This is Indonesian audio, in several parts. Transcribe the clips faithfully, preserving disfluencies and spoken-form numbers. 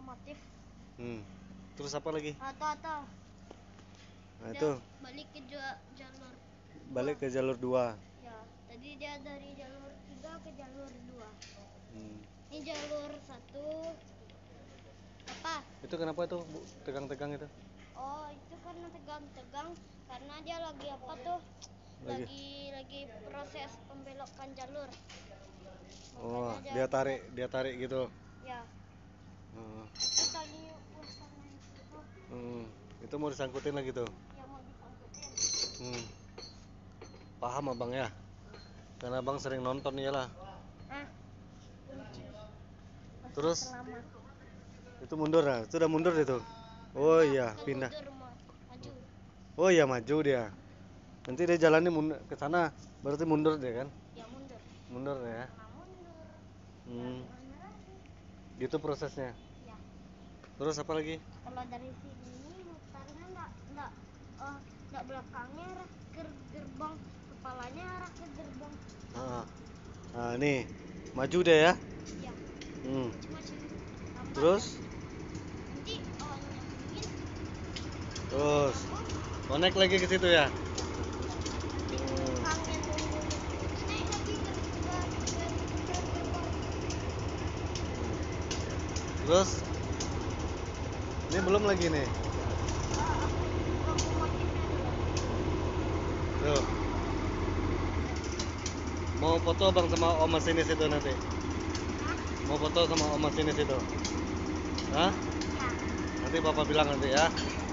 lokomotif. Hmm. Terus apa lagi? Atau atau. Nah itu. Balik ke ja- jalur. Balik dua. ke jalur dua. Ya, tadi dia dari jalur tiga ke jalur dua. Hmm. Ini jalur satu. Apa? Itu kenapa itu Bu, tegang-tegang itu? Oh, itu karena tegang-tegang karena dia lagi apa tuh? Lagi. Lagi lagi proses pembelokan jalur. Oh, Makanya dia tarik, dia tarik gitu. Ya. Hmm. Itu tali urusannya itu. Hmm. Itu mau disangkutin lagi tuh. Ya mau disangkutin. Hmm. Paham abang ya? Karena abang sering nonton iyalah. Ah. Kunci. Terus? Selamat. Itu mundur nah, itu udah mundur itu. Oh iya, Bukan pindah. mundur, maju. Oh iya, maju dia. Nanti dia jalannya mundur ke sana, berarti mundur dia kan? Ya mundur. Mundur ya. Nah, mundur. Hmm. Ya, gimana lagi? Gitu prosesnya. Ya. Terus apa lagi? Kalau dari sini mutarnya enggak enggak oh, enggak belakangnya arah ke gerbang, kepalanya arah ke gerbang. Nah, nah nih, maju deh ya. Ya. Hmm. Maju. Lambat Terus? ya. Nanti awalnya begini. Terus connect lagi ke situ ya. Hmm. Belakangnya nunggu naik lagi ke ke ke ke gerbang. Terus ini belum lagi nih. Ah, lokomotifnya dulu. Tuh. Mau foto bang sama om masinis itu nanti. Mau foto sama om masinis itu. Hah? Ya. Nanti bapak bilang nanti ya.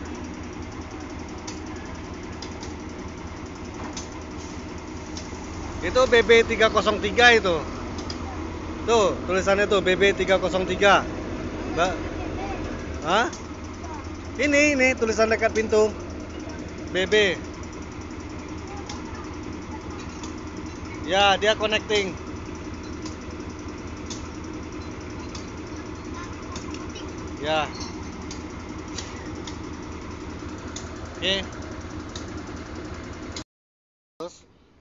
Itu B B tiga nol tiga itu. Tuh, tulisannya tuh B B tiga nol tiga. Mbak. Hah? Ini, ini tulisan dekat pintu. B B. Ya, dia connecting. Ya. Oke. Terus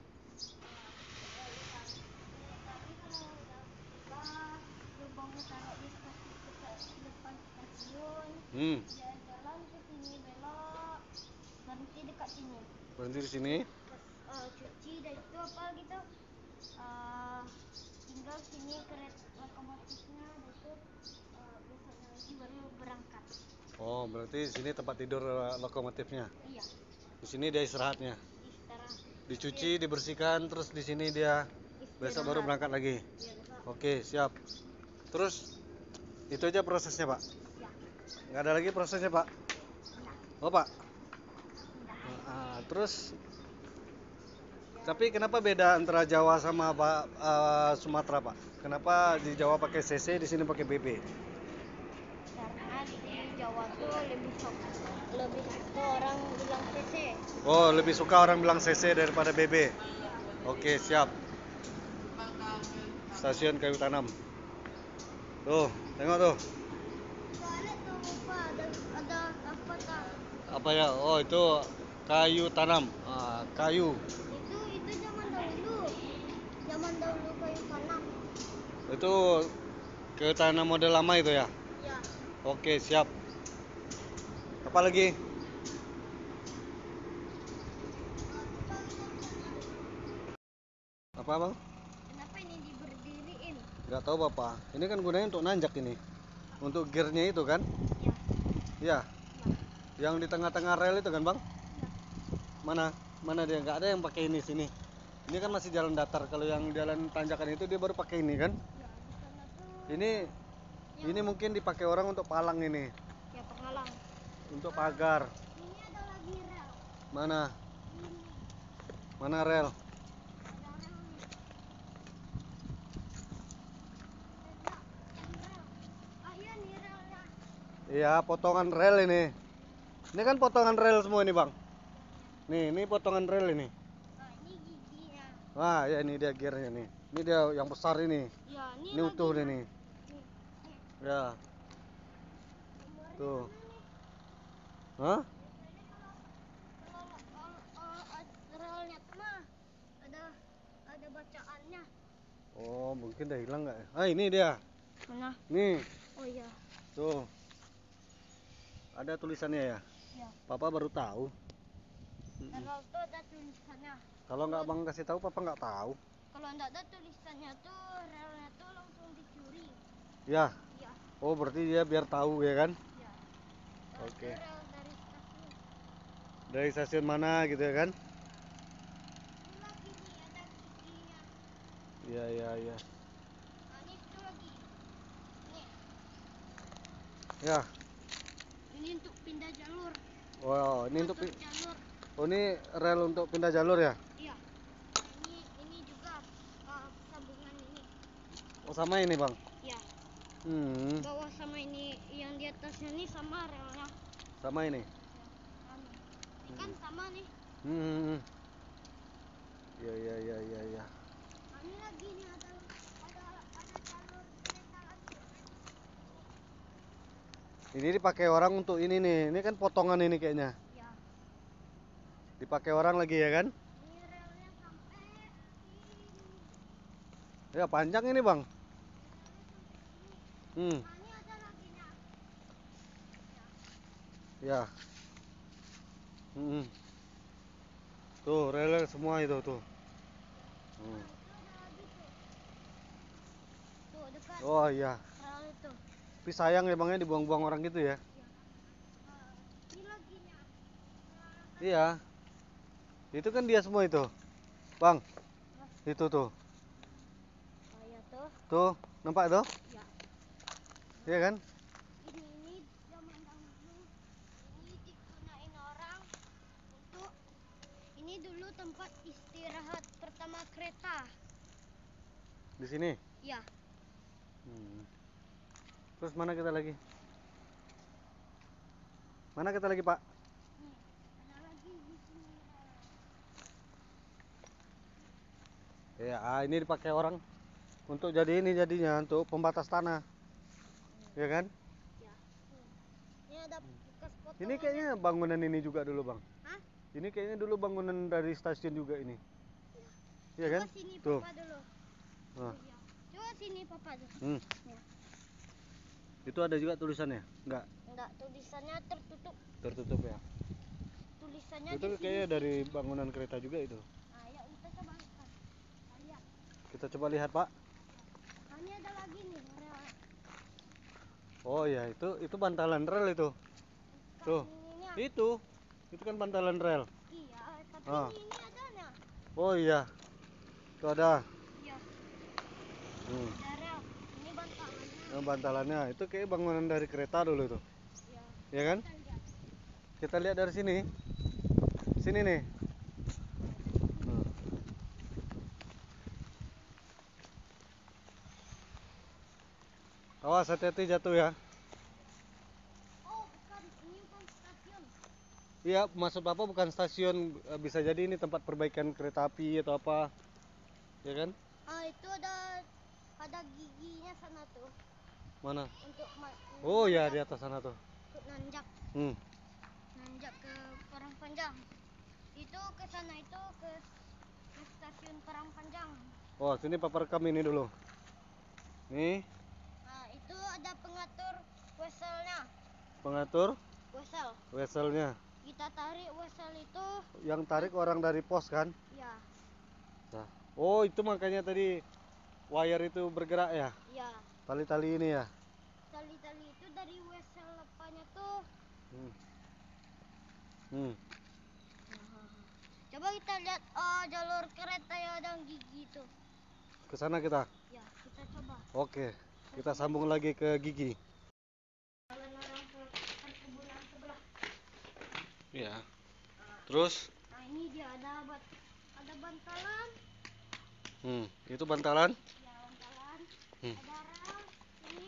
Gerbangnya taruh di stasiun depan stasiun. Hmm. Dia jalan ke sini belok, berhenti dekat sini. Berhenti di sini. Terus uh, cuci dan itu apa gitu. Uh, tinggal sini kereta lokomotifnya dan itu uh, besoknya lagi baru berangkat. Oh, berarti di sini tempat tidur uh, lokomotifnya. Iya. Di sini dia istirahatnya. Istirahat. Dicuci, dibersihkan, terus di sini dia besok baru berangkat lagi. Iya. Oke, siap. Terus itu aja prosesnya, Pak. Ya. Nggak ada lagi prosesnya, Pak. Enggak. Oh, Pak. Enggak. Nah, terus tapi kenapa beda antara Jawa sama Pak uh, Sumatera, Pak? Kenapa di Jawa pakai C C, di sini pakai B B? Karena di Jawa tuh lebih suka lebih suka orang bilang C C. Oh, lebih suka orang bilang C C daripada B B. Oke, siap. Stasiun Kayu Tanam. Tuh, tengok tuh. Soalnya tuh Pak, ada ada apa tak? Apa ya? Oh, itu kayu tanam. Ah, kayu. Itu itu zaman dahulu. Zaman dahulu kayu tanam. Itu kayu tanam model lama itu ya? Ya. Oke, siap. Apa lagi? Apa, Bang? Kenapa ini diberdiriin? Gak tahu, Bapak. Ini kan gunanya untuk nanjak ini. Untuk gearnya itu kan? Ya. Ya. Ya. Yang di tengah-tengah rel itu kan, Bang? Ya. Mana? Mana dia? Nggak ada yang pakai ini sini. Ini kan masih jalan datar. Kalau yang jalan tanjakan itu dia baru pakai ini kan? Ya, di sana tuh. Ini Ya. ini mungkin dipakai orang untuk palang ini. Ya, penghalang. Untuk pagar. Ini ada lagi rel. Mana? Ini. Mana rel? Ada rel nih. Ada rel. Ah, iya nih relnya. Iya, potongan rel ini. Ini kan potongan rel semua ini, Bang. Nih, ini potongan rel ini. Nah, ini giginya. Wah, ya ini dia gearnya nih. Ini dia yang besar ini. Ya, ini, Ini utuh lagi, nih. nih. nih. Nih. Ya. Nomornya Tuh. mana nih? Hah? Biasanya kalau kalau kalau, kalau relnya tuh mah ada ada bacaannya. Oh, mungkin udah hilang nggak ya? Ah, ini dia. Mana? Nih. Oh iya. Tuh. Ada tulisannya ya? Ya. Papa baru tahu. Rel tuh ada tulisannya. Kalau nggak abang kasih tahu, papa nggak tahu. Kalau nggak ada tulisannya tuh relnya tuh langsung dicuri. Ya. Ya. Oh, berarti dia biar tahu ya kan? Ya. Oke. Itu rel dari stasiun. Dari stasiun mana gitu ya kan? Ini lagi nih ada giginya. Iya, iya, iya. Nah, ini itu lagi. Nih. Ya. Ini untuk pindah jalur. Wow, ini untuk Masuk jalur. Oh, ini rel untuk pindah jalur ya? Iya. Ini ini juga uh, sambungan ini. Oh, sama ini, Bang. Ya. Hmm. Bawah sama ini yang di atasnya ini sama relnya. Sama ini. Ya, sama. Ini kan sama nih. Hmm. Ya, ya, ya, ya, ya. Nah, ini lagi nih ada ada ada jalur kereta lagi. Ini dipakai orang untuk ini nih. Ini kan potongan ini kayaknya. Ya. Dipakai orang lagi ya kan? Ini relnya sampai sini. Ya, panjang ini, Bang. Relnya sampai sini. Hmm. Nah, ini ada lagi nya. Ya. Ya. Hmm. Tuh, rel semua itu tuh. Hmm. Nah, itu ada lagi tuh. Tuh dekat. Oh iya. Rel itu. Tapi sayang ya Bang ya dibuang-buang orang gitu ya. Ya. Nah, ini lagi nya. Iya. Itu kan dia semua itu. Bang. Itu tuh. Oh iya tuh. Tuh, nampak tuh? Ya. Iya kan? Ini ini zaman dahulu ini digunain orang untuk ini dulu tempat istirahat pertama kereta. Di sini. Ya. Hmm. Terus mana kita lagi? Mana kita lagi, Pak? Nih, ada lagi di sini. Ya, ah, ini dipakai orang untuk jadi ini jadinya untuk pembatas tanah. Ya kan? Ya. Nih. Ini ada bekas potongan. Ini kayaknya bangunan ini juga dulu, Bang. Hah? Ini kayaknya dulu bangunan dari stasiun juga ini. Ya. Iya Coba kan? sini Tuh. papa dulu. Nah. Ya. Coba sini papa dulu. Hmm. Ya. Itu ada juga tulisannya? Enggak. Enggak, tulisannya tertutup. Tertutup ya. Tulisannya Itu di sini. kayaknya dari bangunan kereta juga itu. Nah, yuk kita coba lihat. Nah, lihat. Kita coba lihat, Pak. Nah, ini ada lagi nih rel. Oh ya, itu itu bantalan rel itu. Bukan Tuh. ininya. Itu. Itu kan bantalan rel. Iya, tapi Ah. ini, ini adanya. Oh iya. Itu ada. Iya, Hmm. ada rel. Ini bantalannya. Nah, bantalannya itu kayak bangunan dari kereta dulu itu. Iya. Ya kan? Kita lihat. Kita lihat dari sini. Sini nih. Hmm. Awas hati-hati jatuh ya. Oh, bukan. Ini bukan stasiun. Iya, maksud Bapak bukan stasiun, bisa jadi ini tempat perbaikan kereta api atau apa. Ya kan? Ah, itu ada ada giginya sana tuh. Mana? Untuk ma- Oh ya, nanjak. di atas sana tuh. Untuk nanjak. Hmm. Nanjak ke Parang Panjang. Itu ke sana itu ke, ke stasiun Parang Panjang. Oh, sini Papa rekam ini dulu. Nih, Nah, itu ada pengatur whistle-nya. pengatur Whistle. whistle-nya. Kita tarik whistle itu. Yang tarik orang dari pos kan? Ya. Nah. Oh, itu makanya tadi wire itu bergerak ya? Ya. Tali-tali ini ya? Tali-tali itu dari whistle lepanya tuh. Hmm. Hmm. Coba kita lihat uh, jalur kereta yang ada gigi itu. Ke sana kita. Ya, kita coba. Oke, kita sambung lagi ke gigi. Jalan orang ke perkebunan sebelah. Ya. Terus? Nah, ini dia ada bat, ada bantalan. Hmm, itu bantalan. Ya, bantalan. Hmm. Ada rel. Ini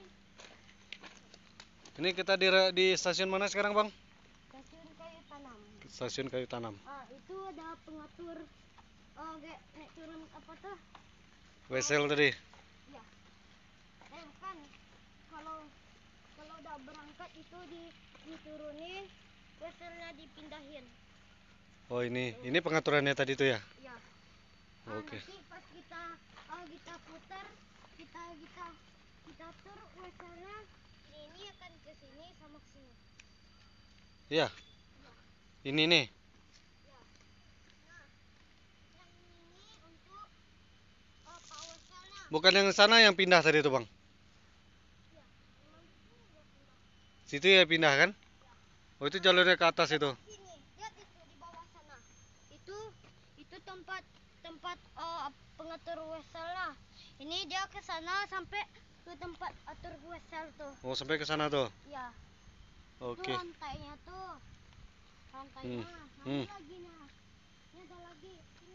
Ini kita di di stasiun mana sekarang, Bang? stasiun kayu tanam. Stasiun Kayu Tanam. Ah, itu ada pengatur uh, kayak naik turun apa tuh? Wesel tadi. Ya. Eh, bukan. Kalau kalau udah berangkat itu di diturunin, whistle-nya dipindahin. Oh, ini. Ini pengaturannya tadi tuh ya. Ya. Ah, Oke. nanti pas kita uh, kita putar, kita kita kita atur whistle-nya ini, ini akan ke sini sama ke sini. Iya. Ini nih. Ya. Nah, yang ini untuk uh, power cell-nya. Bukan yang sana yang pindah tadi tuh, Bang. Ya, memang itu udah pindah. Situ ya pindah kan? Oh, itu jalurnya ke atas itu. Sini, lihat itu di bawah sana. Itu itu tempat tempat uh, pengatur wesel-nya. Ini dia ke sana sampai ke tempat atur wesel tuh. Oh, sampai ke sana tuh. Ya. Oke. Itu rantainya tuh. Rantainya. Hmm. Nah, Hmm. ini lagi nah. Ini ada lagi. Ini.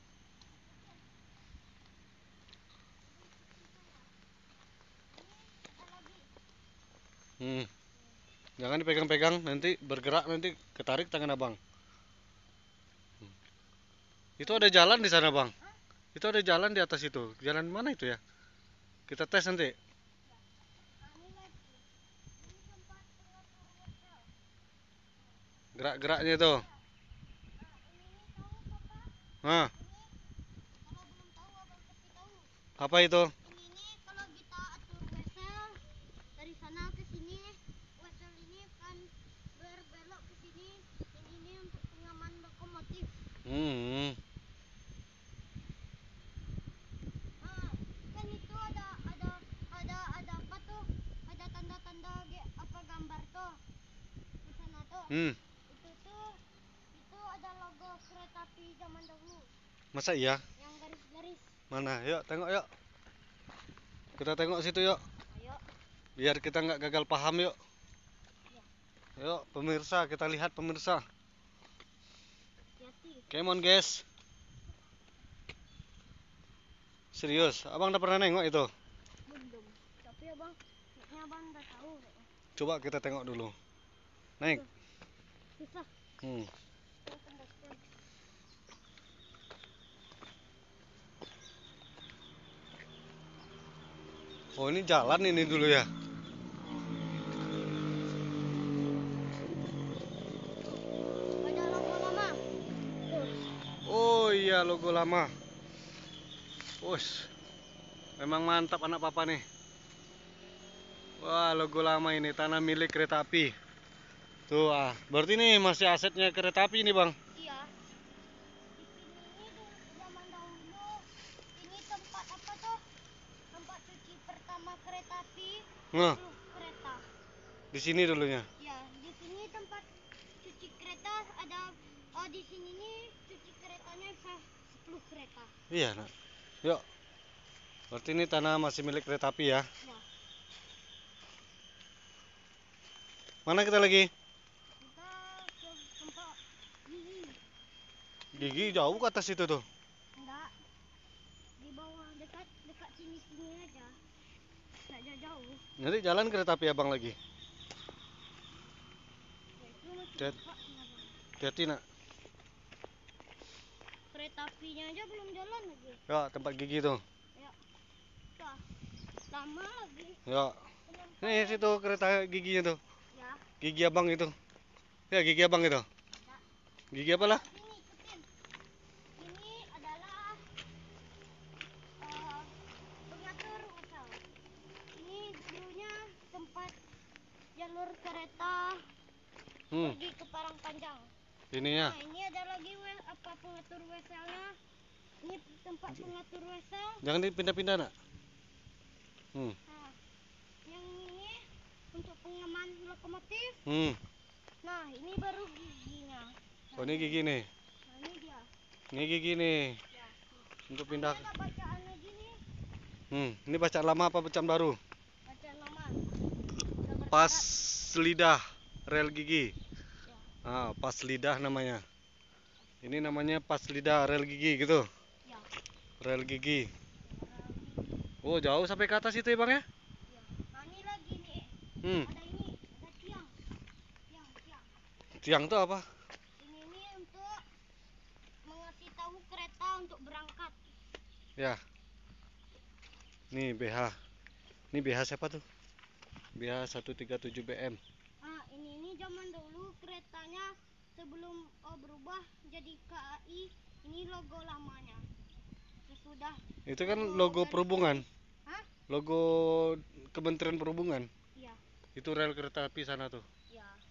Ini ada lagi. Hmm. Jangan dipegang-pegang, nanti bergerak, nanti ketarik tangan abang. Hmm. Itu ada jalan di sana, Bang. Hah? Itu ada jalan di atas itu. Jalan mana itu ya? Kita tes nanti. Nah, ini lagi. Ini tempat pengatur wesel. Gerak-geraknya itu. Nah, ini nih tahu Papa? Nah, Ini kalau belum tahu abang kasih tahu. apa itu? Ini nih kalau kita atur wesel dari sana ke sini, wesel ini akan berbelok ke sini. Yang ini untuk pengaman lokomotif. Hmm. Nah, kan itu ada ada ada ada apa tuh? Ada tanda-tanda ge- apa gambar tuh di sana tuh. Hmm. Itu tuh itu ada logo kereta api zaman dahulu Masa iya? yang garis-garis. Mana? Yuk, tengok yuk. Kita tengok situ yuk. Ayo. Biar kita nggak gagal paham yuk. Ya. Yuk, pemirsa, kita lihat pemirsa. Hati-hati. Come on, guys. Serius, abang udah pernah nengok itu? Belum. Tapi abang, kayaknya abang udah tahu kayaknya. Coba kita tengok dulu. Naik. Susah. Hmm. Tuh, kondektor. Oh, ini jalan ini dulu ya. Ada logo lama. Tuh. Oh iya, logo lama. Us. Memang mantap anak papa nih. Wah, logo lama ini, tanah milik kereta api. Tuh, ah, berarti ini masih asetnya kereta api ini, Bang. Iya. Di sini ini dulu zaman dahulu. Ini tempat apa tuh? Tempat cuci pertama kereta api. Nah, Sepuluh kereta. di sini dulunya. Ya, di sini tempat cuci kereta ada. Oh, di sini nih cuci keretanya bisa sepuluh kereta. Iya, nak. Yuk. Berarti ini tanah masih milik kereta api ya. Ya. Mana kita lagi? Kita ke tempat gigi. Gigi jauh ke atas itu tuh. Enggak, di bawah dekat dekat sini sini aja. Enggak jauh-jauh. Nanti jalan kereta api abang lagi. Ya, itu masih Tet- buka nih, Abang. Hati-hati, nak. Kereta apinya aja belum jalan lagi. Ya, tempat gigi tuh. Ya. Wah, lama lagi. Ya. Penumpang Ini situ kereta giginya tuh. ya. Gigi abang itu. Ya, gigi abang itu. Ya. Gigi apa lah? Sini ikutin. Ini adalah eh, pengatur wesel. Ini dulunya tempat jalur kereta Hmm, pergi ke Parangpanjang. ininya. Nah, ini ada lagi we- apa pengatur weselnya. Ini tempat pengatur wesel. Jangan dipindah-pindah, nak. Hmm. Nah, yang ini untuk pengaman lokomotif. Hmm. Nah, ini baru giginya. Nah, Oh, ini gigi nih. Nah, ini dia. Ini gigi nih. Ya. Untuk Nah, pindah. ini ada bacaan lagi nih. Hmm, ini bacaan lama apa bacaan baru? Bacaan lama. Udah Pas berkarat. lidah rel gigi. Ya. Ah, pas lidah namanya. Ini namanya pas lidah rel gigi gitu. Ya. Rel gigi. Rel gigi. Oh, jauh sampai ke atas itu ya, Bang ya? Ya. Nah, ini lagi nih. Hmm. Ada ini, ada tiang. Tiang, tiang. Tiang tuh apa? Ini nih untuk mengasih tahu kereta untuk berangkat. Ya. Nih B H. Ini B H siapa tuh? B H seratus tiga puluh tujuh B M. Nah, ini nih zaman dulu keretanya sebelum oh, berubah jadi K A I, ini logo lamanya. Sesudah Itu kan logo logo garis- perhubungan. Hah? Logo Kementerian Perhubungan. Iya, Itu rel kereta api sana tuh. iya.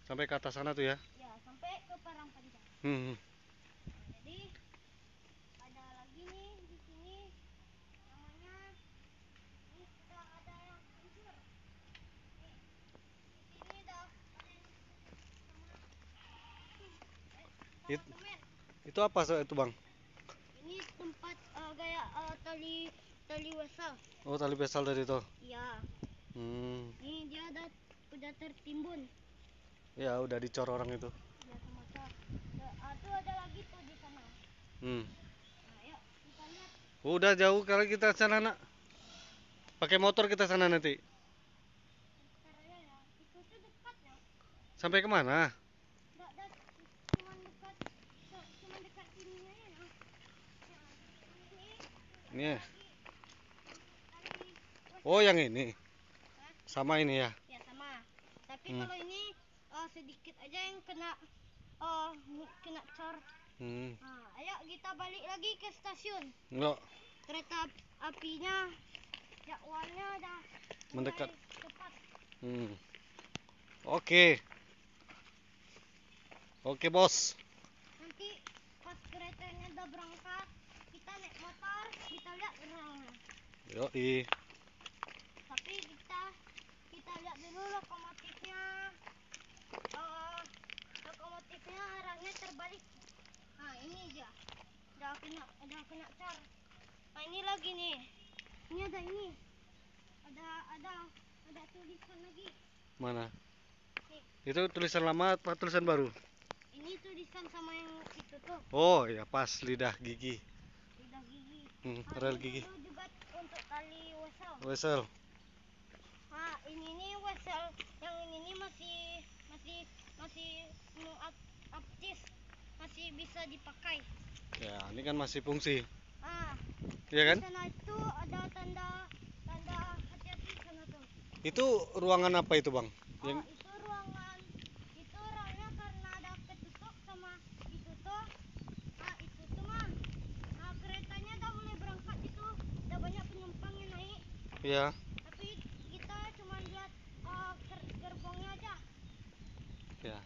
Sampai ke atas sana tuh ya. Ya, sampai ke Parang Panjang. Hmm. Nah, jadi ada lagi nih di sini namanya, ini sudah ada yang hancur. Nih, di sini dah ada yang sama eh, sama It- semen. Itu apa so- itu bang? Ini tempat eh, kayak eh, tali tali wesel. Oh tali besar dari itu. Ya, Hmm. ini dia udah udah tertimbun. Ya udah dicor orang itu. Ya, sama cor. Ya, ah, tuh ada lagi tuh di sana. Hmm. Nah, yuk kita lihat. Udah jauh kali kita sana nak. Pakai motor kita sana nanti. Caranya ya, itu tuh dekat ya. Sampai kemana? Nggak, nggak, cuman dekat, cu- cuman dekat sininya ya. Nah. Ya, ini ada Ini. lagi tali wesel. Oh yang ini. Hah? Sama ini ya. Ya sama. Tapi Hmm. kalau ini eh, sedikit aja yang kena eh, kena cor. Hmm. Nah, ayo kita balik lagi ke stasiun. Enggak. Kereta apinya jadwalnya udah mulai Mendekat. cepat. Hmm. Oke. Oke bos. Nanti pas keretanya udah berangkat, kita naik motor, kita lihat relnya. Yoi. Tapi kita kita lihat dulu lokomotifnya. Eh, lokomotifnya arahnya terbalik. Nah, ini dia. Udah kena udah kena cor. Nah, ini lagi nih. Ini ada ini. Ada ada ada tulisan lagi. Mana? Nih, Itu tulisan lama apa tulisan baru? ini tulisan sama yang itu tuh, Oh ya pas lidah gigi. lidah gigi. Hmm, Ah, rel ini gigi. dulu juga untuk tali wesel. Wesel. Nah, ini nih wesel yang ini nih masih masih masih no ak- aktif, masih bisa dipakai. Ya ini kan masih fungsi. Ah, Iya kan? di sana itu ada tanda tanda hati-hati sana tuh. Itu ruangan apa itu bang? Oh, Yang itu ruangan, itu relnya karena ada ketutup sama itu tuh. Ah, itu tuh mah. Ah, keretanya udah mulai berangkat itu, udah banyak penumpang yang naik. ya. Tapi kita cuma lihat uh, ger- gerbongnya aja. Ya.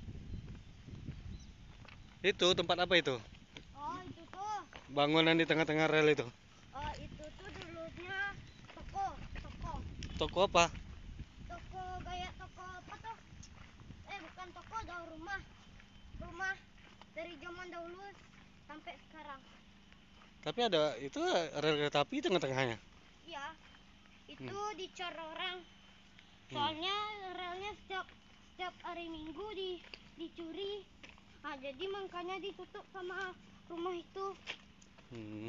Itu tempat apa itu? Oh, itu tuh. Bangunan di tengah-tengah rel itu. Oh, itu tuh dulunya toko, toko. Toko apa? Toko kayak toko apa tuh? Eh, bukan toko, dah rumah. Rumah dari zaman dahulu sampai sekarang. Tapi ada itu rel kereta api tengah-tengahnya. Iya, itu Hmm. dicor orang. Hmm. Soalnya relnya setiap setiap hari Minggu di dicuri. Nah, jadi makanya ditutup sama rumah itu. Hmm.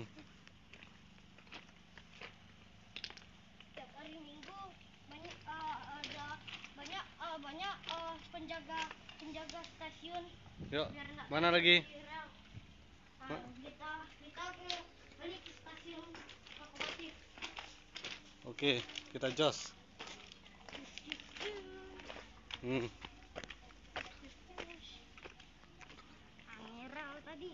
Setiap hari Minggu banyak uh, ada banyak uh, banyak uh, penjaga penjaga stasiun Yuk. biar nggak Mana terjadi lagi? rel. Nah, Ma- kita kita ke balik ke stasiun lokomotif. Oke, kita jos. Hmm. Ah, ini rel tadi.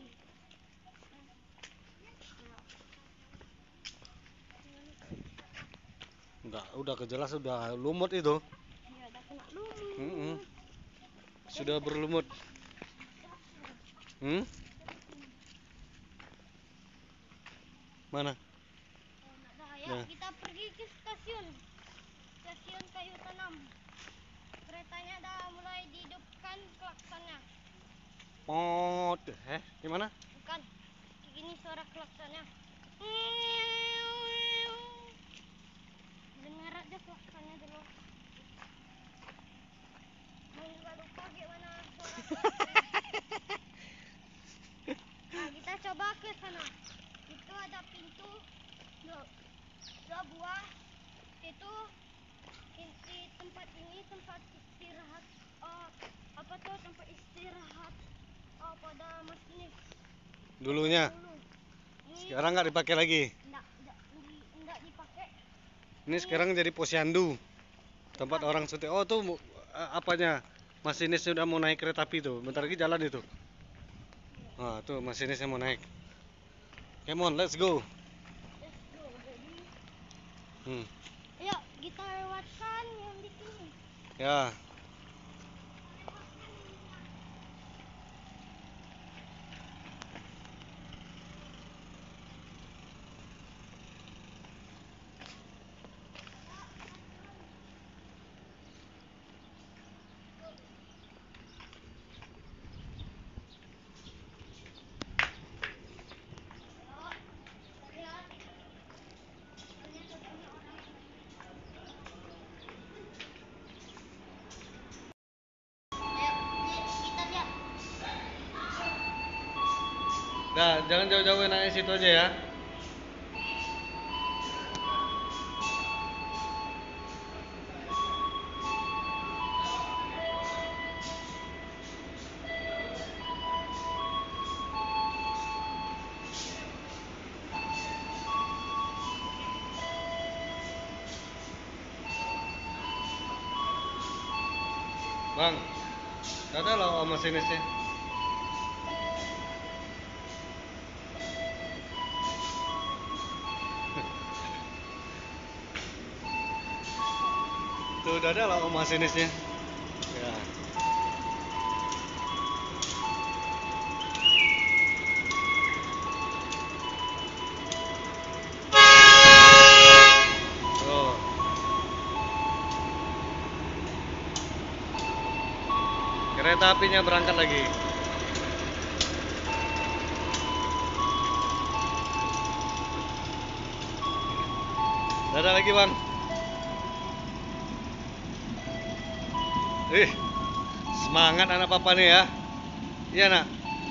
Enggak, udah kejelas sudah lumut itu. Ya udah kena lumut. Hmm. Sudah berlumut. Hmm? Mana? Oh, nggak ada. Ayo Nah. kita pergi ke stasiun. Stasiun Kayu Tanam. Keretanya udah mulai dihidupkan klaksannya. Oh, eh, gimana? Bukan. Kayak gini suara klaksannya. Dengar aja klaksannya dulu. Mau juga lupa gimana suara klaksannya. Nah, kita coba ke sana. Itu ada pintu dua, dua buah. Itu di tempat ini tempat istirahat. Oh, apa tuh tempat istirahat? Oh, pada masinis. Dulunya. Dulu. Ini Sekarang nggak dipakai lagi. enggak, enggak, di- enggak dipakai. Ini sekarang jadi posyandu. Tempat orang syuting. Oh, tuh mu- eh, apanya? Masinis sudah mau naik kereta api tuh. Bentar lagi jalan itu. Ah, tuh masinisnya mau naik. Come on, let's go. Let's go, jadi. Hmm. Ayo kita lewatkan yang di sini. Ya. Nah, jangan jauh-jauh naik situ aja ya. Bang, ada loh om masinisnya. Tuh udah ada loh om masinisnya. Ya. Tuh. Kereta apinya berangkat lagi. Ada lagi bang. Ih, semangat anak papa nih ya. Iya nak.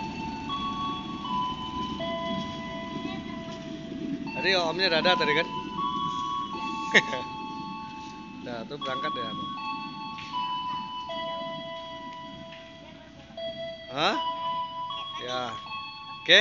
Tadi omnya udah ada tadi kan. Nah tuh berangkat ya. Hah? Ya. Oke.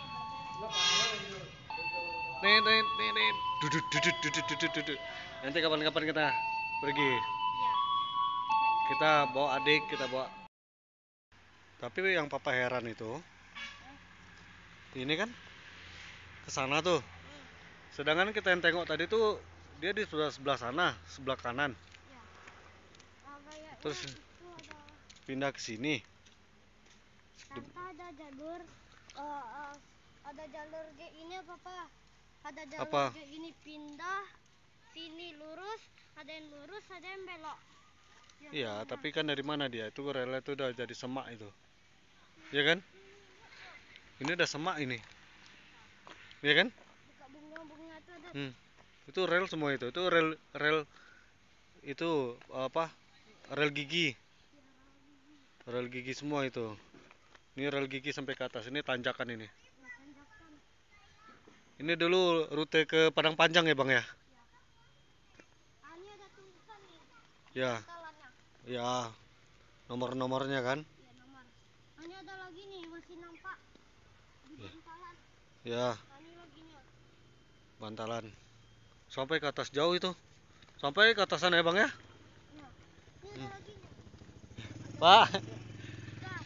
Nih, nih, nih, nih. Duduk, duduk, duduk, duduk, duduk. Nanti kapan-kapan kita pergi. Iya. Kita bawa adik, kita bawa. Tapi yang papa heran itu, ini kan ke sana tuh. Sedangkan kita yang tengok tadi tuh dia di sebelah sebelah sana, sebelah kanan. Iya. Ah, kayaknya Terus itu ada pindah ke sini. Tante ada jalur eh, eh, ada jalur kayak ini apa Pak? Ada jalur Apa? kayak gini pindah sini lurus, ada yang lurus, ada yang belok. Ya, Iya, sana. tapi kan dari mana dia? Itu rel itu udah jadi semak itu. Iya kan? Ini udah semak ini. Iya kan? Dekat bunga-bunga itu ada. Hmm. Itu rel semua itu. Itu rel rel itu apa? Rel gigi. Rel gigi semua itu. Ini rel gigi sampai ke atas. Ini tanjakan ini. Ya, tanjakan. Ini dulu rute ke Padang Panjang ya, Bang ya? Ah, ini ada tulisan nih. Ya. Jalannya. Ya. Nomor-nomornya kan? Ya, nomor. Ah, ini ada lagi nih, masih nampak di Ya. bantalan. Ya, Ah, ini lagi nih. bantalan. Sampai ke atas jauh itu. Sampai ke atas sana ya, Bang ya? Ya. Ini ada Hmm. lagi nih. Pak. Tiga.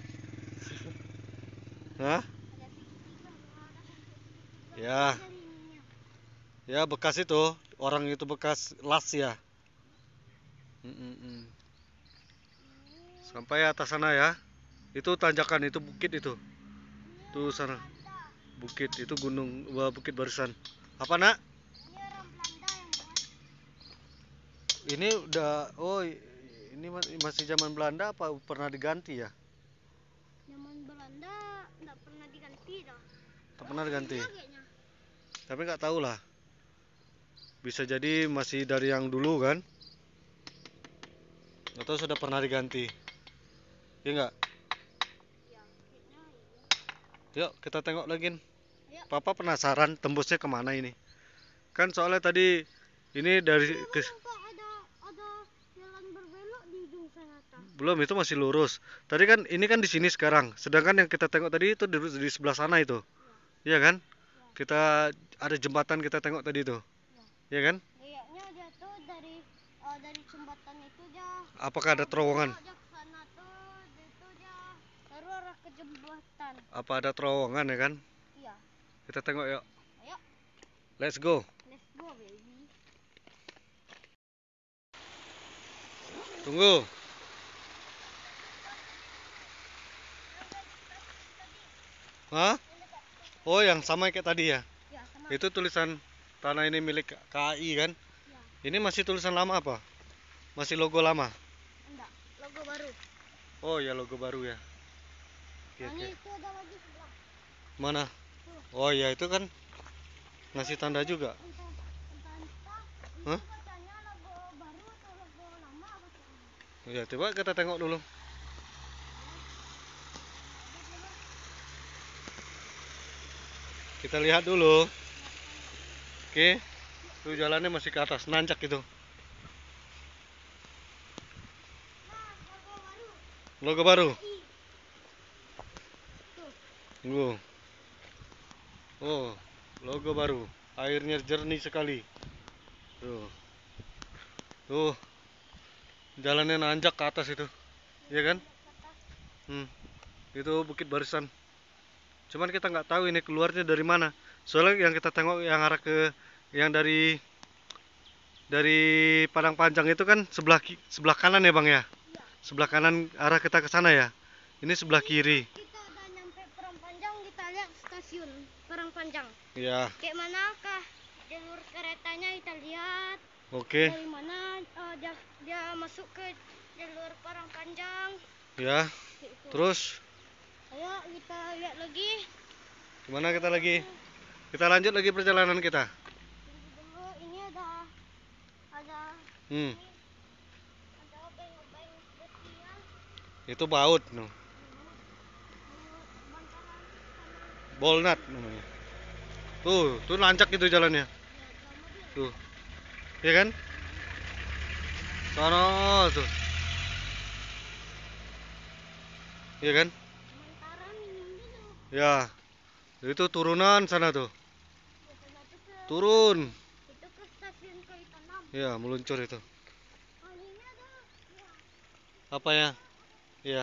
Hah? Ada segitiga, ada segitiga. Ya. Dari ininya. Ya, bekas itu. Orang itu bekas las ya. Mm, mm, mm. Sampai atas sana ya. Itu tanjakan, itu bukit itu. Tuh sana. Bukit itu gunung, wah, Bukit Barisan. Apa nak? Ini orang Belanda yang buat. Ini udah, oh ini ma- masih zaman Belanda apa pernah diganti ya? Zaman Belanda nggak pernah diganti dah. Tak pernah diganti. Iya kayaknya. Tapi nggak tahu lah. Bisa jadi masih dari yang dulu kan? Atau sudah pernah diganti? Iya nggak? Ya, kayaknya iya. Yuk kita tengok lagi. Ayo. Papa penasaran tembusnya kemana ini? Kan soalnya tadi ini dari Iya, ke, kan, Pak, ada ada jalan berbelok di ujung sana tah. belum itu masih lurus. Tadi kan ini kan di sini sekarang. Sedangkan yang kita tengok tadi itu di, di sebelah sana itu. Iya kan? Kita ada jembatan kita tengok tadi itu. Iya kan? Kayaknya dia tuh dari eh, dari jembatan itu dia. Apakah ada terowongan? Dia ke sana tuh, dia tuh dia baru arah ke jembatan. Apa ada terowongan ya kan? Iya. Kita tengok yuk. Ayo, Let's go. let's go baby. Tunggu. Hah? Oh, yang sama kayak tadi ya? Ya, sama. Itu tulisan tanah ini milik K A I kan? Ya, Ini masih tulisan lama apa? Masih logo lama? enggak, logo baru. Oh ya, logo baru ya. Oke, Nah, oke. ini itu ada lagi sebelah. Mana? Tuh. Oh ya, itu kan ngasih tanda juga. Entah, entah, entah. Ini Hah? bacanya logo baru atau logo lama bacanya. Ya, coba kita tengok dulu. Kita lihat dulu. Oke. Tuh jalannya masih ke atas, nanjak itu. Nah, logo baru. Logo baru. I. Tuh. Tunggu. Oh, logo baru. Airnya jernih sekali. Tuh. Tuh. Jalannya nanjak ke atas itu. Iya kan? Kata Hmm. Itu Bukit Barisan. Cuman kita nggak tahu ini keluarnya dari mana. Soalnya yang kita tengok yang arah ke yang dari dari Padang Panjang itu kan sebelah ki- sebelah kanan ya, Bang ya? iya. Sebelah kanan arah kita ke sana ya. Ini sebelah kiri. Kita udah nyampe Perang Panjang, kita lihat stasiun Perang Panjang. Ya, Kayak manakah jalur keretanya kita lihat. oke. Dari mana eh, dia, dia masuk ke jalur Perang Panjang. Ya. Kayak itu. Terus Ayo kita lihat lagi. gimana kita lagi? Kita lanjut lagi perjalanan kita. Tunggu dulu, ini ada ada Hmm. ini ada obeng-obeng besinya. Itu baut, no. Hmm, bantaran sama Bolnat namanya. Tuh, tuh nanjak itu jalannya. ya, ada mobil. Tuh. Iya kan? Sono tuh. Iya kan? Sementara minum dulu. Ya. Itu turunan sana tuh. Ya, sana tuh ke, Turun. itu ke stasiun Kayu Tanam. Ya, meluncur itu. Oh, ini ada. Ya. Apa ya? Iya.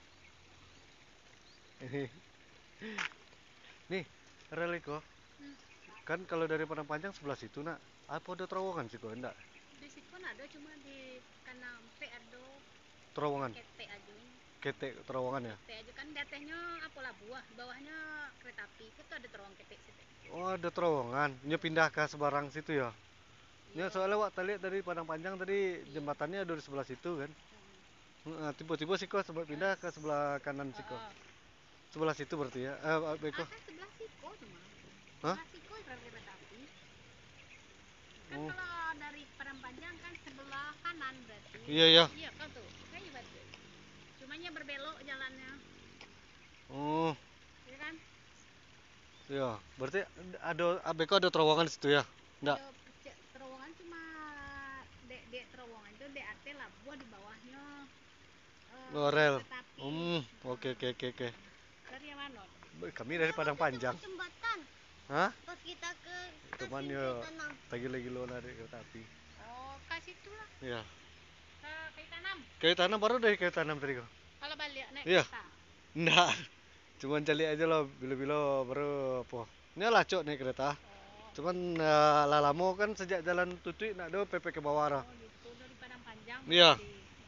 Nih, reliko. Hmm. Kan kalau dari Padang Panjang sebelah situ, nak. Apa ada terowongan sih kok enggak? Di situ ada cuma di kanan P ada Terowongan. kete aja. Ketek terowongan ya? Kete aja kan di atasnya apalah buah, bawahnya kereta api. Itu ada terowongan kete situ. Oh, ada terowongan. Nya pindah ke seberang situ ya. Ya soalnya wak tadi lihat dari Padang Panjang tadi jembatannya ada di sebelah situ kan. Nah, tiba-tiba sih kok sebab pindah ke sebelah kanan sih kok. Oh, Sebelah situ berarti ya. Eh, Beko. atas sebelah siko cuma. Hah? Sebelah siko rel kereta api. Kan Oh. kalau dari Padang Panjang kan sebelah kanan berarti. Iya, iya. Iya kan tuh. Kayak berarti. Cumanya berbelok jalannya. Oh, Iya kan? iya. Berarti ada Beko ada terowongan di situ ya? Enggak. Ada cek terowongan cuma dek dek terowongan itu dek ate lah buah di bawahnya. eh, Oh, rel. kereta api. Hmm, oke oke oke oke. Dari yang mana? Kami dari Padang Panjang. Jembatan. Hah? Pas kita ke Teman stasiun ya Kayu Tanam. lagi-lagi lo narik kereta api. Oh, ke situ lah. Iya. Ke Kayu Tanam. Kayu tanam baru dari kayu tanam tadi kok. Kalau balik naik Iya. kereta. Enggak. Cuman cari aja lo bilo-bilo baru apa. Ini lacok naik kereta. Oh, Cuman uh, lalamo kan sejak jalan Tutui nak do P P ke bawah oh dah. gitu dari Padang Panjang. Iya. berarti.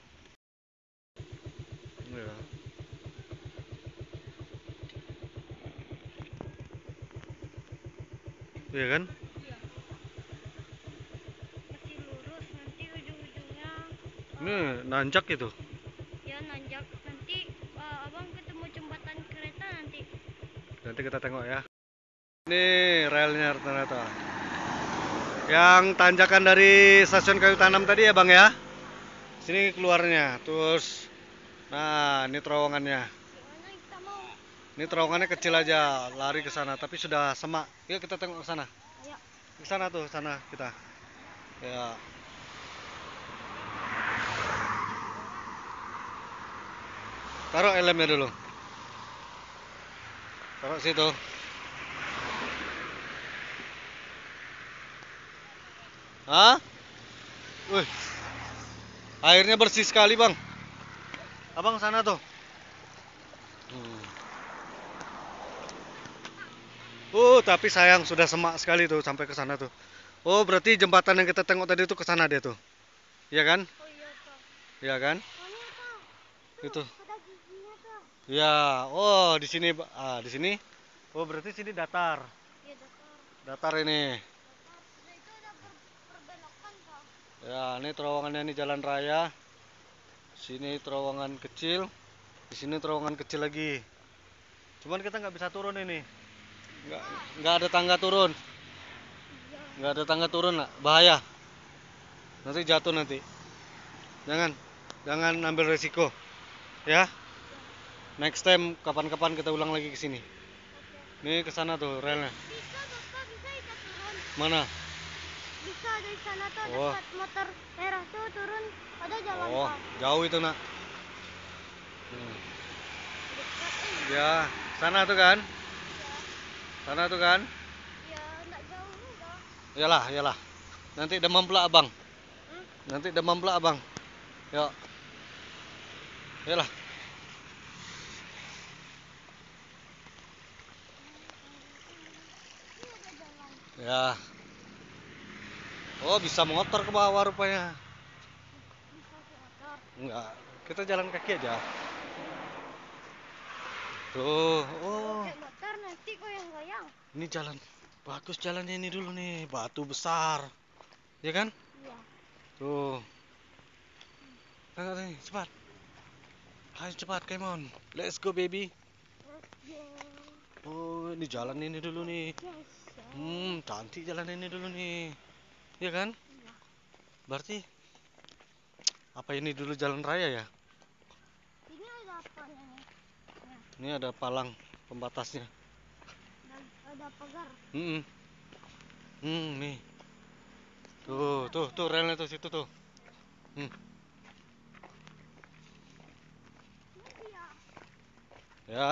Iya. Iya kan? Iya. Masih lurus nanti ujung-ujungnya Ini nanjak itu. ya nanjak. Nanti eh, abang ketemu jembatan kereta nanti. Nanti kita tengok ya. Ini relnya ternyata. Yang tanjakan dari stasiun Kayu Tanam tadi ya Bang ya. Sini keluarnya. Terus nah, ini terowongannya. Gimana kita mau? Ini terowongannya kecil aja, lari ke sana, tapi sudah semak. Yuk kita tengok ke sana. Ayo. Ke sana tuh, sana kita. Ya. Taruh elemnya dulu. Taruh situ. Hah? Wih. Airnya bersih sekali, Bang. Abang sana tuh. Hmm. Oh, tapi sayang sudah semak sekali tuh sampai ke sana tuh. Oh, berarti jembatan yang kita tengok tadi itu ke sana dia tuh. Iya kan? Oh iya tuh. Iya kan? Soalnya tuh. Itu. Ada giginya tuh. Ya, oh di sini, ah di sini. Oh berarti sini datar, Iya datar. datar ini. Datar. Nah itu ada per perbelokan tuh. Ya, ini terowongannya ini jalan raya. Sini terowongan kecil, di sini terowongan kecil lagi. Cuman kita nggak bisa turun ini, nggak nggak ada tangga turun, Iya. nggak ada tangga turun, nak. Bahaya. Nanti jatuh nanti. Jangan, jangan ambil resiko, ya. Next time kapan-kapan kita ulang lagi ke sini. Oke. Nih ke sana tuh relnya. Bisa bapak, bisa kita turun. Mana? Bisa dari sana tuh Oh. dekat motor merah tuh turun. Ada jalan Oh, tol. jauh itu nak. Hmm. Dekat ini. Ya, sana tuh kan? Ya, Sana tuh kan? ya nggak jauh enggak. Iyalah, iyalah. Nanti demam pula abang. Hmm? Nanti demam pula abang. Yuk. Iyalah. Ini ada jalan. Ya. Oh, bisa motor ke bawah rupanya. Bisa ke motor. Enggak, kita jalan kaki aja. Tuh, oh. Kayak motor nanti goyang-goyang. Ini jalan bagus, jalannya ini dulu nih, batu besar. Ya kan? Iya. Tuh. Angkat nih, cepat. Ayo cepat, come on. Let's go baby. Let's go. Oh, ini jalan ini dulu nih. Yes. Hmm, cantik jalan ini dulu nih. Ya kan? Iya. Berarti apa ini dulu jalan raya ya? Ini ada apa nih? Ini ada palang pembatasnya. Ada, ada pagar. Hmm. Hmm, nih. Tuh, tuh, tuh relnya tuh situ tuh. Hmm. Ini dia. Ya.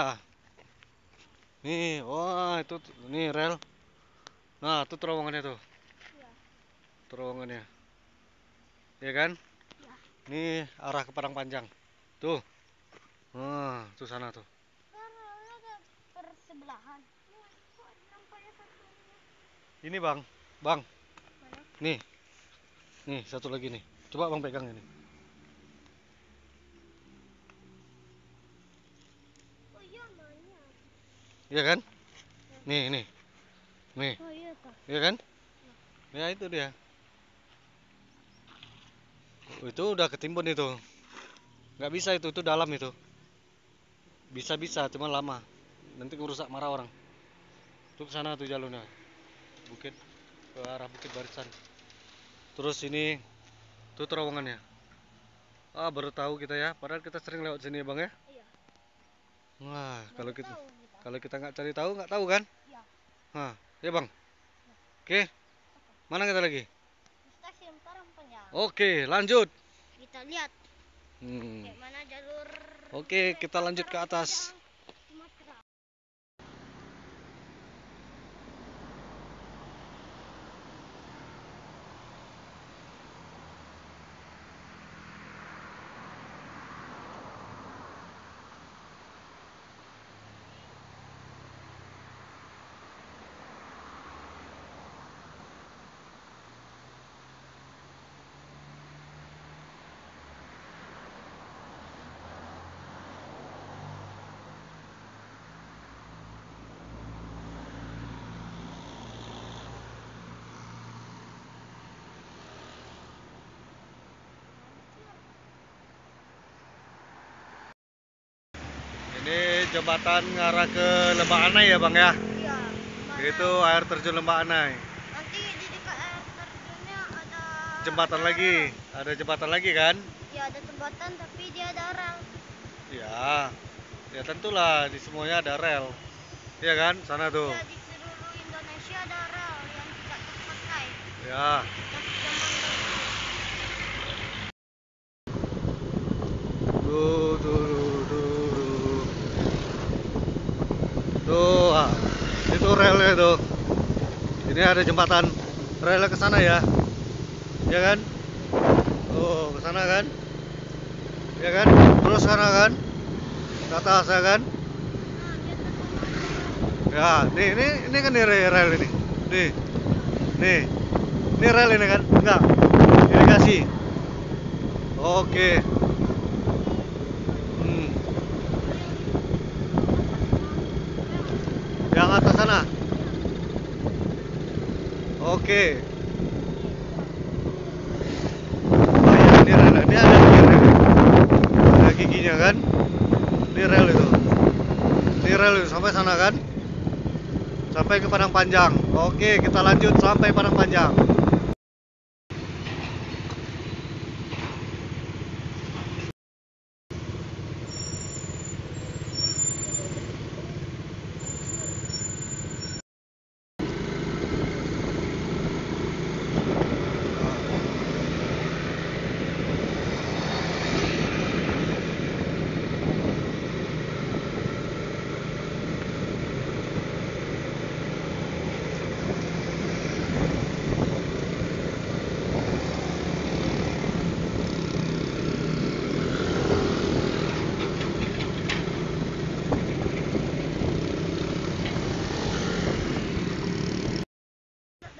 Nih, wah itu tuh, nih rel. Nah, tuh terowongannya tuh. Iya. Terowongannya. Ya kan? Iya. Nih arah ke Padang Panjang. Tuh. Nah, tuh sana tuh. Karena ada persebelahan. Wah, kok nampaknya satunya. Ini bang, bang. Mana? Nih, nih satu lagi nih. Coba bang pegang ini. Oh iya, mana? Iya kan? Nih, nih, nih. Oh iya toh. Iya kan? Ya itu dia. Oh, itu udah ketimbun itu. Nggak bisa itu, itu dalam itu. Bisa-bisa, cuma lama. Nanti ngerusak marah orang. Tuh ke sana tuh jalurnya. Bukit ke arah Bukit Barisan. Terus ini tuh terowongannya. Ah, baru tahu kita ya. Padahal kita sering lewat sini ya, Bang ya. Iya. Wah, kalau Baru kita tahu kita. kalau kita nggak cari tahu nggak tahu kan? Iya. Hah, ya Bang. Oke. Mana kita lagi? Stasiun Padang Panjang. Oke, lanjut. Kita lihat Hmm. kayak mana jalur. Oke, kita lanjut ke atas. Sumatera. Ini jembatan ngarah ke Lembah Anai ya Bang ya. Iya. Itu air terjun Lembah Anai. Nanti di dekat air terjunnya ada. Jembatan ada lagi, rel. ada jembatan lagi kan? Ya ada jembatan tapi dia ada rel. Ya, ya tentulah di semuanya ada rel. Iya kan? Sana tuh. Ya di seluruh Indonesia ada rel yang tidak terpakai. Ya. Tapi zaman dulu. Tuh, tuh, tuh, tuh. Tuh, ah, itu relnya tuh. Ini ada jembatan relnya ke sana ya. Ya kan? Tuh, ke sana kan? Ya kan? Terus sana kan? Ke atas ya kan? Nah, dia terpakai. Ya, nih, ini, ini kan nih rel ini. Nih, nih, ini rel ini kan? Enggak, irigasi. Oke. Hmm. Yang atas sana. Oke. Oh iya, ini rel, ini ada gigi rel. Ada giginya kan? Ini rel itu. Ini rel itu sampai sana kan? Sampai ke Padang Panjang. Oke, kita lanjut sampai Padang Panjang.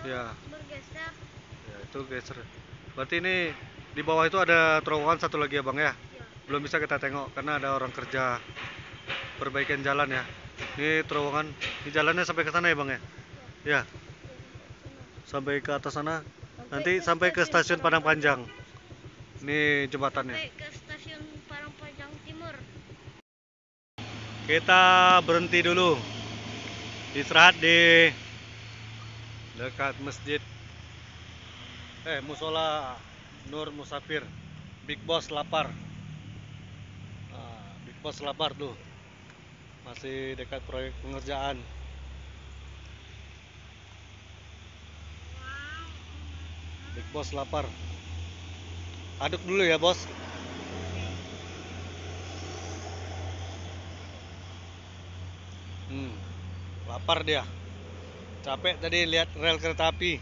Ya, bergeser. ya itu geser. Berarti ini di bawah itu ada terowongan satu lagi ya bang ya? Ya. Belum bisa kita tengok karena ada orang kerja perbaikan jalan ya. Ini terowongan, di jalannya sampai ke sana ya bang ya? Ya, sampai ke atas sana. Nanti sampai ke stasiun Padang Panjang. Ini jembatannya. Sampai ke stasiun Padang Panjang Timur. Kita berhenti dulu. Istirahat di dekat masjid eh musola Nur Musafir. Big Boss lapar. Nah, Big Boss lapar tuh. Masih dekat proyek pengerjaan. Big Boss lapar. Aduk dulu ya, Bos. Hmm. Lapar dia. Capek tadi lihat rel kereta api.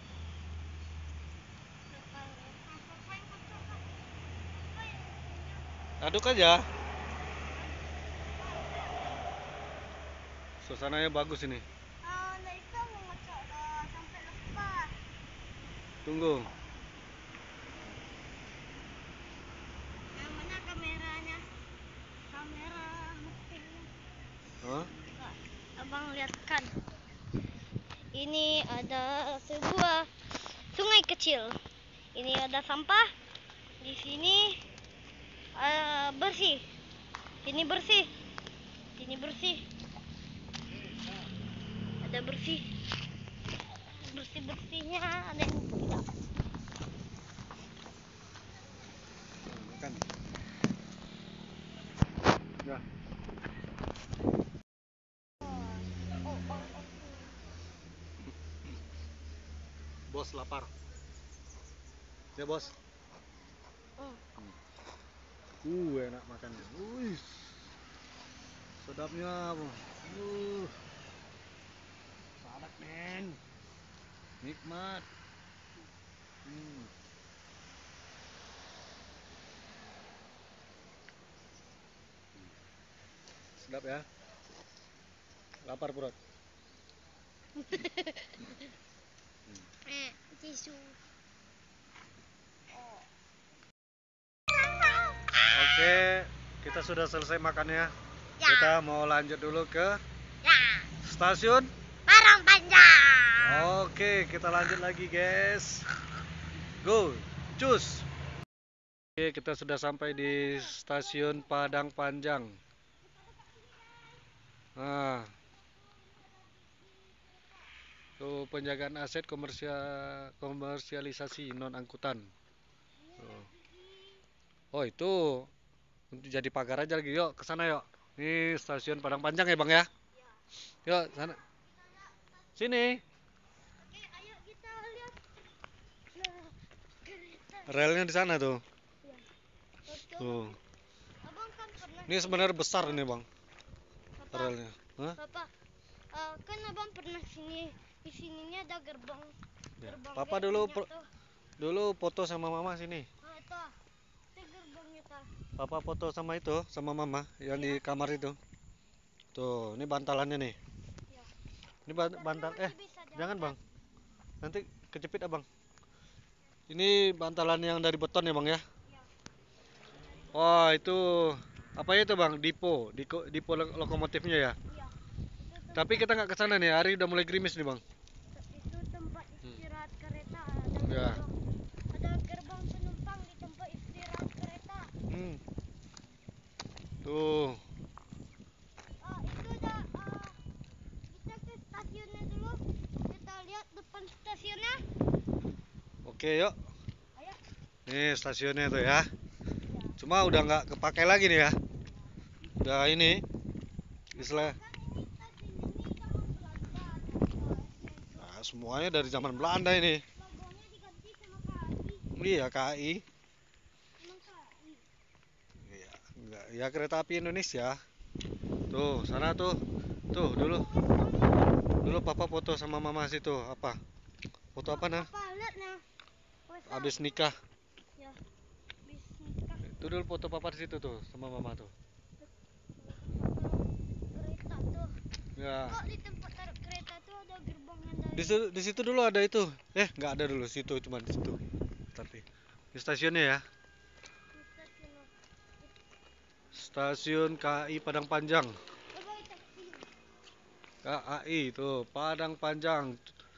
Aduk aja. Suasananya bagus ini. Ah, nah itu mau ngecek dah sampai lepas. Tunggu. Yang mana kameranya? Kamera mesinnya. Hah? Kak, abang lihatkan. Ini ada sebuah sungai kecil. Ini ada sampah. Di sini eh, bersih. Ini bersih. Ini bersih. Ada bersih. Bersih bersihnya ada yang tidak. Makan. Ya. Oh, oh, oh. Bos lapar. Ya, Bos. Oh. Uh, enak makannya. Wih. Sedapnya, Bang. Uh. Padat, men. Nikmat. Hmm. Sedap ya. Lapar perut. Eh, tisu. Oke, kita sudah selesai makannya. Ya. Kita mau lanjut dulu ke Ya, stasiun. Padang Panjang. Oke, kita lanjut lagi, guys. Go, cus. Oke, kita sudah sampai di stasiun Padang Panjang. Nah, tuh penjagaan aset komersial komersialisasi non angkutan. Tuh. Oh, itu untuk jadi pagar aja lagi. Yuk, ke sana yuk. Ini stasiun Padang Panjang ya, Bang ya? Yuk, sana. Sini. Oke, ayo kita lihat. Nah, kereta. Relnya di sana tuh. Ya. Oke, Tuh. abang kan pernah. Ini sebenarnya besar ini, Bang. Papa, Relnya. Hah? Papa, eh, kan abang pernah sini. Di sininya ada gerbang. Ya. Gerbang Papa kayak dulu minyak per- tuh. dulu foto sama Mama sini. Nah, itu. Itu gerbangnya tuh. Papa foto sama itu, sama Mama yang di kamar itu. Tuh, ini bantalannya nih. Ya. Ini ban- bantal eh jangan, Bang. Nanti kejepit, Abang. Ini bantalan yang dari beton ya, Bang ya? Ya. Wah, itu apa itu, Bang? Dipo, Diko, dipo lo- lokomotifnya ya. Iya. Itu Tapi kita nggak ke sana nih, hari udah mulai gerimis nih, Bang. Itu tempat istirahat kereta. Ada Ya. gerbang, ada gerbang penumpang di tempat istirahat kereta. Hmm. Tuh. Ah, itu ada. ah, kita ke stasiunnya dulu. Kita lihat depan stasiunnya. Oke, yuk. Ayo. Nih stasiunnya tuh ya. Ya. Cuma udah nggak kepakai lagi nih ya. Udah ini. Istilah. Kan ini stasiun ini zaman Belanda. Ada Nah, semuanya dari zaman Belanda ini. logonya diganti sama K I. Iya, K I. Emang K I. Iya, enggak. Ya kereta api Indonesia. Tuh, sana tuh. Tuh, dulu. Dulu Papa foto sama Mama situ. Apa? Foto apa nah? Apa lihat nah? Wes, Habis nikah. ya. Bis nikah. Itu dulu foto Papa di situ tuh sama Mama tuh. Kereta tuh. Ya. Kok di tempat taruh kereta tuh ada gerbang yang dari Di situ, di situ dulu ada itu. Eh, nggak ada dulu situ, cuma di situ. Tapi di stasiunnya ya. stasiun. Stasiun K A I Padang Panjang. Coba taksi. K A I itu Padang Panjang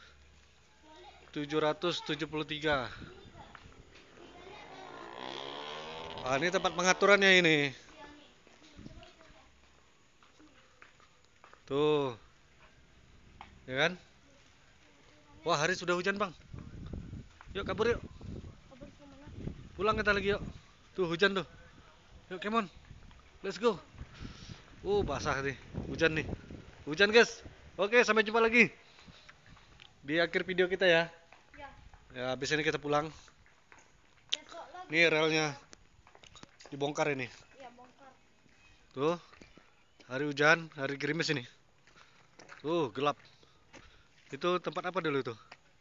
tujuh ratus tujuh puluh tiga. Ah, ini tempat pengaturannya ini. Tuh. Ya kan? Wah, hari sudah hujan, Bang. Yuk kabur yuk. Kabur ke mana? Pulang kita lagi yuk. Tuh hujan tuh. Yuk, come on. Let's go. Uh, basah nih. Hujan nih. Hujan, guys. Oke, sampai jumpa lagi di akhir video kita ya. Ya. Ya, habis ini kita pulang. Besok lagi. Nih relnya dibongkar ini. Ya, bongkar. Tuh. Hari hujan, hari gerimis ini. Tuh, gelap. Itu tempat apa dulu itu?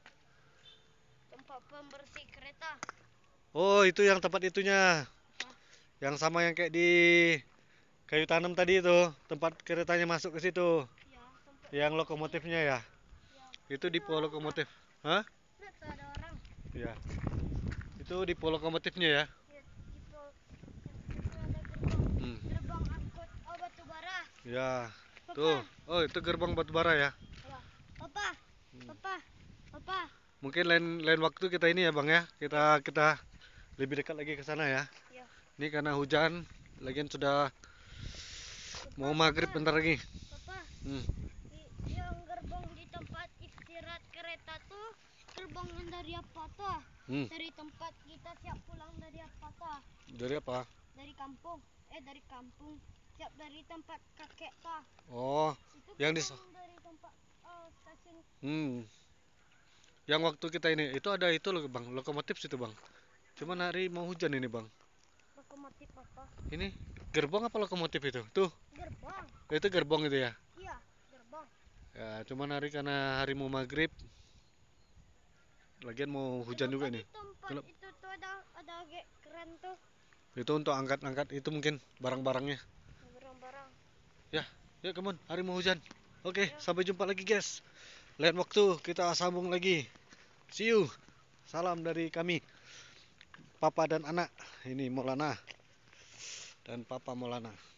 Tempat pembersih kereta. Oh, itu yang tempat itunya. Apa? Yang sama yang kayak di kayu tanam tadi itu, tempat keretanya masuk ke situ. Ya, tempat. Yang lokomotifnya ya. Ya. Itu di po lokomotif. Hah? Lihat tuh ada orang. Iya. Itu di po lokomotifnya ya. Lihat di pol. Itu ada gerbang. Hmm. Gerbang angkut oh, batu bara. Ya. Papa. Tuh. Oh, itu gerbang batubara ya. Ya. Papa. Hmm. Papa. Papa. Mungkin lain lain waktu kita ini ya, Bang ya. Kita kita lebih dekat lagi ke sana ya. Ya. Ini karena hujan, lagian sudah mau Papa, maghrib Papa. bentar lagi. Papa. Hmm. Di, yang gerbang di tempat istirahat kereta tuh gerbang yang dari apa tuh? Hmm. Dari tempat kita siap pulang dari apa tuh? Dari apa? Dari kampung. Eh dari kampung. Siap dari tempat kakek tuh. Oh, Itu yang di gerbang dari tempat oh, stasiun. hmm. Yang waktu kita ini itu ada itu loh, Bang, lokomotif situ, Bang. Cuman hari mau hujan ini, Bang. Lokomotif apa? Ini gerbong apa lokomotif itu? Tuh, Gerbang. itu gerbong itu ya. Iya, gerbang. Ya, cuman hari karena hari mau maghrib, lagian mau hujan juga Kenapa nih. di tempat Gelap. itu tuh ada ada kayak keren tuh Itu untuk angkat-angkat itu mungkin barang-barangnya. barang-barang. Ya, yuk come on, hari mau hujan. Oke, Ya. sampai jumpa lagi, guys. Lain waktu kita sambung lagi. See you. Salam dari kami, Papa dan anak. Ini Maulana dan Papa Maulana.